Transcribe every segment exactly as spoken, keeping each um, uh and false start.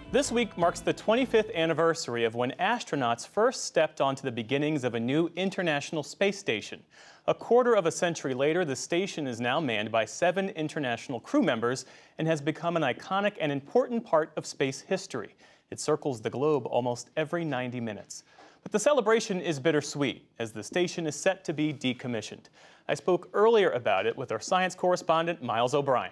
This week marks the twenty-fifth anniversary of when astronauts first stepped onto the beginnings of a new International Space Station. A quarter of a century later, the station is now manned by seven international crew members and has become an iconic and important part of space history. It circles the globe almost every ninety minutes. But the celebration is bittersweet, as the station is set to be decommissioned. I spoke earlier about it with our science correspondent, Miles O'Brien.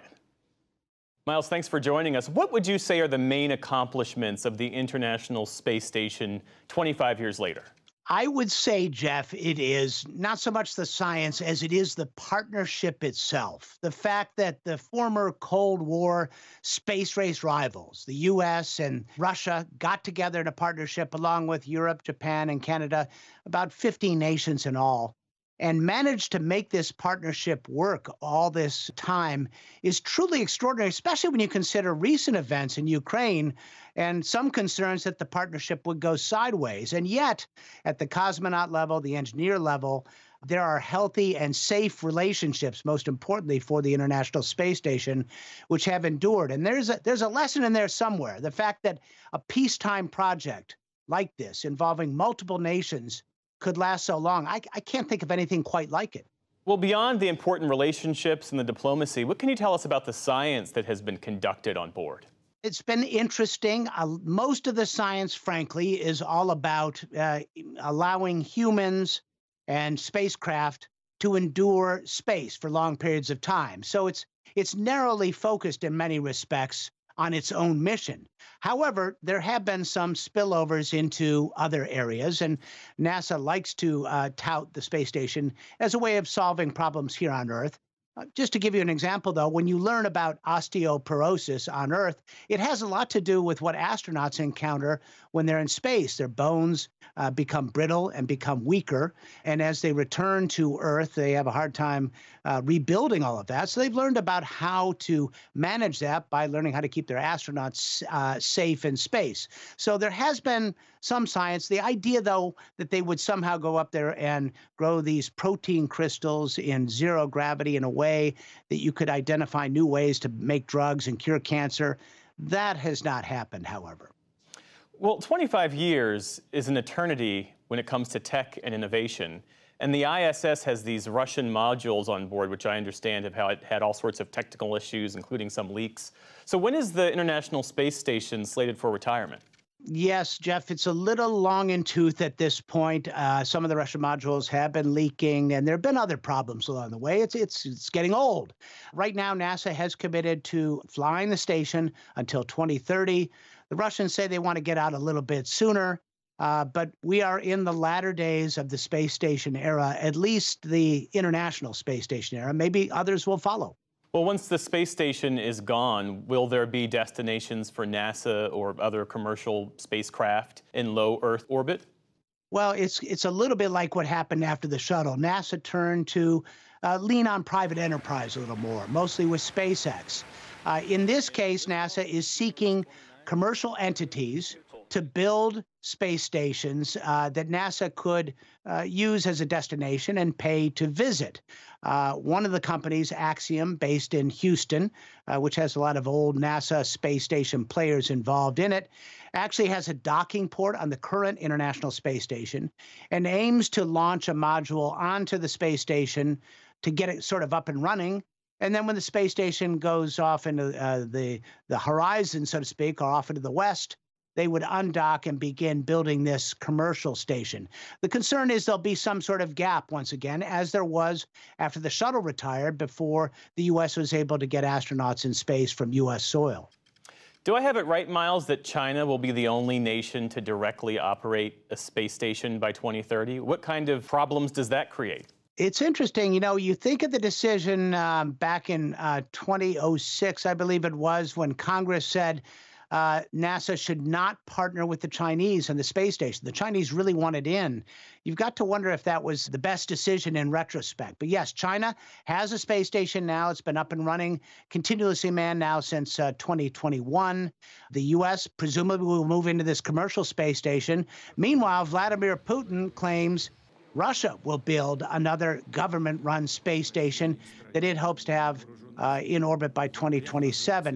Miles, thanks for joining us. What would you say are the main accomplishments of the International Space Station twenty-five years later? I would say, Jeff, it is not so much the science as it is the partnership itself. The fact that the former Cold War space race rivals, the U S and Russia, got together in a partnership along with Europe, Japan, and Canada, about fifteen nations in all, and managed to make this partnership work all this time is truly extraordinary, especially when you consider recent events in Ukraine and some concerns that the partnership would go sideways. And yet, at the cosmonaut level, the engineer level, there are healthy and safe relationships, most importantly for the International Space Station, which have endured. And there's a, there's a lesson in there somewhere, the fact that a peacetime project like this involving multiple nations could last so long. I, I can't think of anything quite like it. Well, beyond the important relationships and the diplomacy, what can you tell us about the science that has been conducted on board? It's been interesting. Uh, most of the science, frankly, is all about uh, allowing humans and spacecraft to endure space for long periods of time. So it's it's narrowly focused in many respects on its own mission. However, there have been some spillovers into other areas, and NASA likes to uh, tout the space station as a way of solving problems here on Earth. Uh, just to give you an example, though, when you learn about osteoporosis on Earth, it has a lot to do with what astronauts encounter when they're in space. Their bones uh, become brittle and become weaker, and as they return to Earth, they have a hard time uh, rebuilding all of that. So they've learned about how to manage that by learning how to keep their astronauts uh, safe in space. So there has been some science. The idea, though, that they would somehow go up there and grow these protein crystals in zero gravity in a way that you could identify new ways to make drugs and cure cancer, that has not happened, however. Well, twenty-five years is an eternity when it comes to tech and innovation. And the I S S has these Russian modules on board, which I understand have had, had all sorts of technical issues, including some leaks. So when is the International Space Station slated for retirement? Yes, Jeff, it's a little long in tooth at this point. Uh, some of the Russian modules have been leaking, and there have been other problems along the way. It's, it's, it's getting old. Right now, NASA has committed to flying the station until twenty thirty. The Russians say they want to get out a little bit sooner, uh, but we are in the latter days of the space station era, at least the International Space Station era. Maybe others will follow. Well, once the space station is gone, will there be destinations for NASA or other commercial spacecraft in low Earth orbit? Well, it's it's a little bit like what happened after the shuttle. NASA turned to uh, lean on private enterprise a little more, mostly with SpaceX. Uh, in this case, NASA is seeking commercial entities to build space stations uh, that NASA could uh, use as a destination and pay to visit. Uh, one of the companies, Axiom, based in Houston, uh, which has a lot of old NASA space station players involved in it, actually has a docking port on the current International Space Station and aims to launch a module onto the space station to get it sort of up and running. And then when the space station goes off into uh, the, the horizon, so to speak, or off into the west, they would undock and begin building this commercial station. The concern is there'll be some sort of gap once again, as there was after the shuttle retired before the U S was able to get astronauts in space from U S soil. Do I have it right, Miles, that China will be the only nation to directly operate a space station by twenty thirty? What kind of problems does that create? It's interesting. You know, you think of the decision um, back in uh, twenty oh six, I believe it was, when Congress said uh, NASA should not partner with the Chinese on the space station. The Chinese really wanted in. You've got to wonder if that was the best decision in retrospect. But yes, China has a space station now. It's been up and running, continuously manned now since uh, twenty twenty-one. The U S presumably will move into this commercial space station. Meanwhile, Vladimir Putin claims Russia will build another government-run space station that it hopes to have uh, in orbit by twenty twenty-seven.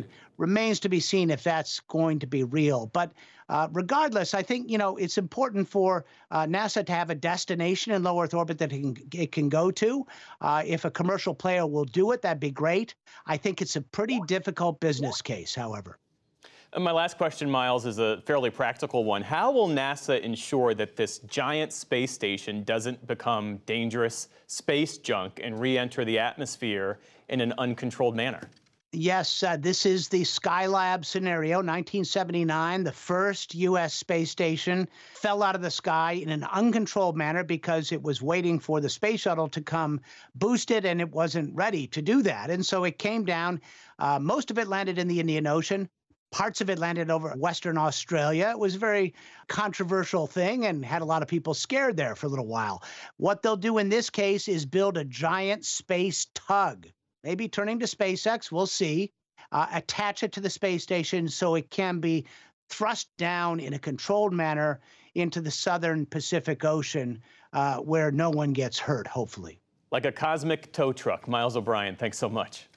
remains to be seen if that's going to be real. But uh, regardless, I think, you know, it's important for uh, NASA to have a destination in low Earth orbit that it can, it can go to. Uh, if a commercial player will do it, that'd be great. I think it's a pretty difficult business case, however. And my last question, Miles, is a fairly practical one. How will NASA ensure that this giant space station doesn't become dangerous space junk and re-enter the atmosphere in an uncontrolled manner? Yes, uh, this is the Skylab scenario. nineteen seventy-nine, the first U S space station fell out of the sky in an uncontrolled manner because it was waiting for the space shuttle to come boosted, and it wasn't ready to do that. And so it came down. Uh, most of it landed in the Indian Ocean. Parts of it landed over Western Australia. It was a very controversial thing and had a lot of people scared there for a little while. What they'll do in this case is build a giant space tug. Maybe turning to SpaceX, we'll see, uh, attach it to the space station so it can be thrust down in a controlled manner into the southern Pacific Ocean uh, where no one gets hurt, hopefully. Like a cosmic tow truck. Miles O'Brien, thanks so much.